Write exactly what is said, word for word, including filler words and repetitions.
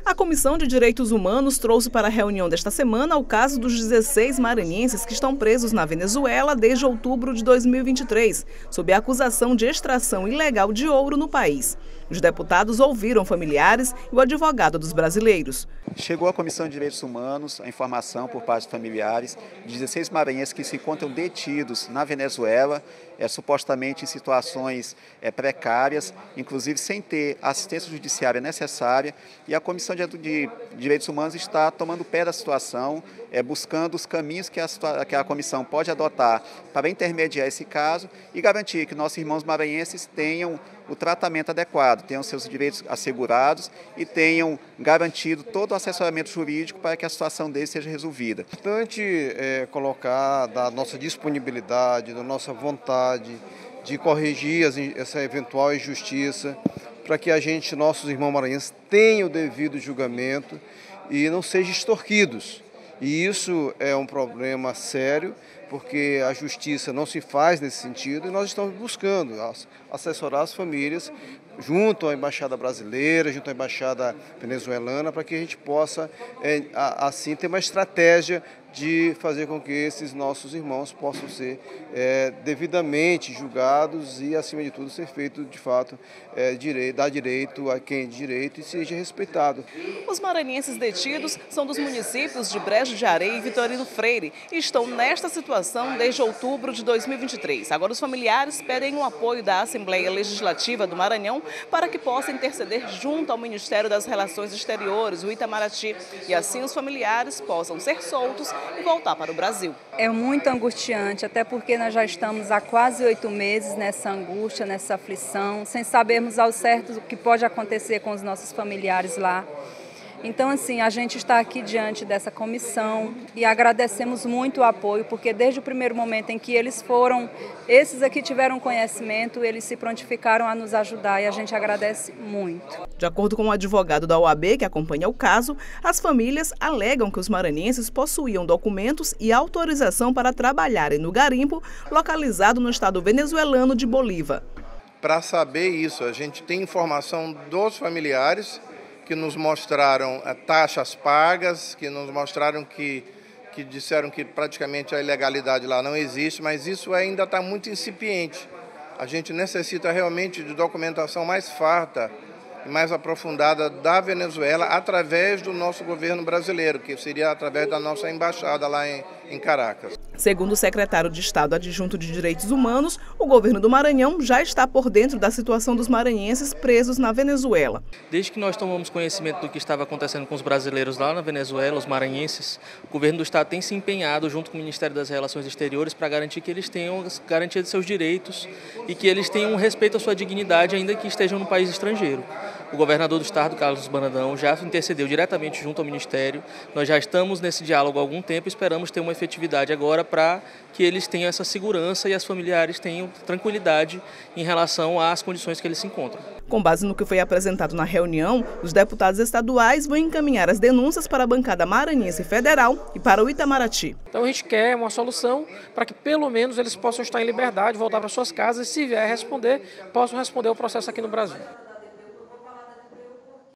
A Comissão de Direitos Humanos trouxe para a reunião desta semana o caso dos dezesseis maranhenses que estão presos na Venezuela desde outubro de dois mil e vinte e três, sob a acusação de extração ilegal de ouro no país. Os deputados ouviram familiares e o advogado dos brasileiros. Chegou à Comissão de Direitos Humanos a informação por parte de familiares de dezesseis maranhenses que se encontram detidos na Venezuela, é, supostamente em situações é, precárias, inclusive sem ter assistência judiciária necessária, e a Comissão de Direitos Humanos está tomando pé da situação, é, buscando os caminhos que a, que a comissão pode adotar para intermediar esse caso e garantir que nossos irmãos maranhenses tenham o tratamento adequado, tenham seus direitos assegurados e tenham garantido todo o assessoramento jurídico para que a situação deles seja resolvida. É importante é, colocar da nossa disponibilidade, da nossa vontade de corrigir as, essa eventual injustiça, para que a gente, nossos irmãos maranhenses, tenham o devido julgamento e não sejam extorquidos. E isso é um problema sério, porque a justiça não se faz nesse sentido e nós estamos buscando assessorar as famílias junto à Embaixada Brasileira, junto à Embaixada Venezuelana, para que a gente possa, assim, ter uma estratégia de fazer com que esses nossos irmãos possam ser é, devidamente julgados e, acima de tudo, ser feito, de fato, é, direito, dar direito a quem é de direito e seja respeitado. Os maranhenses detidos são dos municípios de Brejo de Areia e Vitorino Freire e estão nesta situação desde outubro de dois mil e vinte e três. Agora, os familiares pedem o apoio da Assembleia Legislativa do Maranhão para que possa interceder junto ao Ministério das Relações Exteriores, o Itamaraty, e assim os familiares possam ser soltos e voltar para o Brasil. É muito angustiante, até porque nós já estamos há quase oito meses nessa angústia, nessa aflição, sem sabermos ao certo o que pode acontecer com os nossos familiares lá. Então, assim, a gente está aqui diante dessa comissão e agradecemos muito o apoio, porque desde o primeiro momento em que eles foram, esses aqui tiveram conhecimento, eles se prontificaram a nos ajudar e a gente agradece muito. De acordo com o advogado da O A B que acompanha o caso, as famílias alegam que os maranhenses possuíam documentos e autorização para trabalharem no garimpo localizado no estado venezuelano de Bolívar. Para saber isso, a gente tem informação dos familiares que nos mostraram taxas pagas, que nos mostraram que, que disseram que praticamente a ilegalidade lá não existe, mas isso ainda está muito incipiente. A gente necessita realmente de documentação mais farta e mais aprofundada da Venezuela através do nosso governo brasileiro, que seria através da nossa embaixada lá em, em Caracas. Segundo o secretário de Estado adjunto de Direitos Humanos, o governo do Maranhão já está por dentro da situação dos maranhenses presos na Venezuela. Desde que nós tomamos conhecimento do que estava acontecendo com os brasileiros lá na Venezuela, os maranhenses, o governo do Estado tem se empenhado junto com o Ministério das Relações Exteriores para garantir que eles tenham garantia de seus direitos e que eles tenham respeito à sua dignidade, ainda que estejam no país estrangeiro. O governador do estado, Carlos Brandão, já intercedeu diretamente junto ao Ministério. Nós já estamos nesse diálogo há algum tempo e esperamos ter uma efetividade agora para que eles tenham essa segurança e as familiares tenham tranquilidade em relação às condições que eles se encontram. Com base no que foi apresentado na reunião, os deputados estaduais vão encaminhar as denúncias para a bancada maranhense federal e para o Itamaraty. Então a gente quer uma solução para que pelo menos eles possam estar em liberdade, voltar para suas casas e, se vier responder, possam responder o processo aqui no Brasil.